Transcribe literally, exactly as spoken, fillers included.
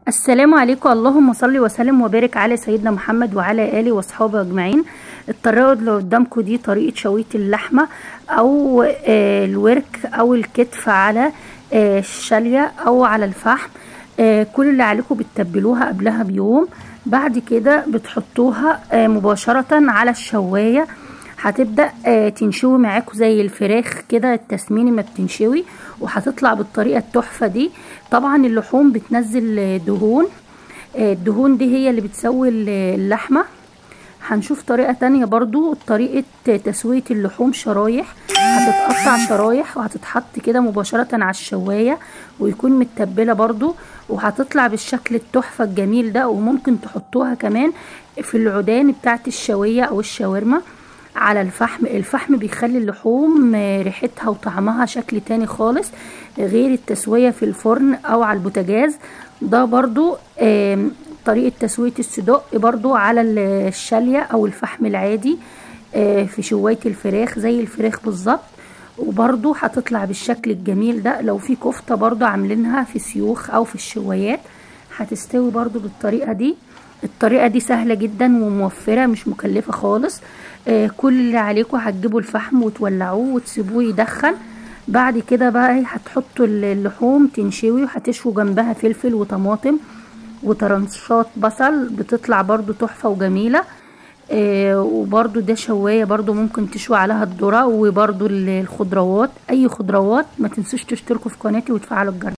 السلام عليكم. اللهم صل وسلم وبارك على سيدنا محمد وعلى اله واصحابه اجمعين. الطريقه اللي قدامكم دي طريقه شويه اللحمه او آه الورك او الكتف على آه الشاليه او على الفحم. آه كل اللي عليكم بتتبلوها قبلها بيوم، بعد كده بتحطوها آه مباشره على الشوايه. هتبدأ آه تنشوي معاكم زي الفراخ كده التسميني ما بتنشوي، وهتطلع بالطريقة التحفة دي. طبعا اللحوم بتنزل دهون، آه الدهون دي هي اللي بتسوي اللحمة. هنشوف طريقة تانية برضو، طريقة تسوية اللحوم شرايح. هتتقطع شرايح وهتتحط كده مباشرة على الشواية ويكون متبلة برضو، وهتطلع بالشكل التحفة الجميل ده. وممكن تحطوها كمان في العيدان بتاعت الشوية او الشاورما على الفحم. الفحم بيخلي اللحوم ريحتها وطعمها شكل تاني خالص غير التسوية في الفرن او على البوتاجاز. ده برضو طريقة تسوية الصدق برضو على الشالية او الفحم العادي في شواية الفراخ زي الفراخ بالظبط، وبرضو هتطلع بالشكل الجميل ده. لو في كفتة برضو عاملينها في سيوخ او في الشوايات هتستوي برضو بالطريقة دي. الطريقة دي سهلة جدا وموفرة مش مكلفة خالص. آه كل اللي عليكم هتجيبوا الفحم وتولعوه وتسيبوه يدخن. بعد كده بقى هتحطوا اللحوم تنشوي، وهتشووا جنبها فلفل وطماطم وطرنشات بصل، بتطلع برضو تحفة وجميلة. آه وبرضو ده شواية برضو ممكن تشوي عليها الذرة وبرضو الخضروات، اي خضروات. ما تنسوش تشتركوا في قناتي وتفعلوا الجرس.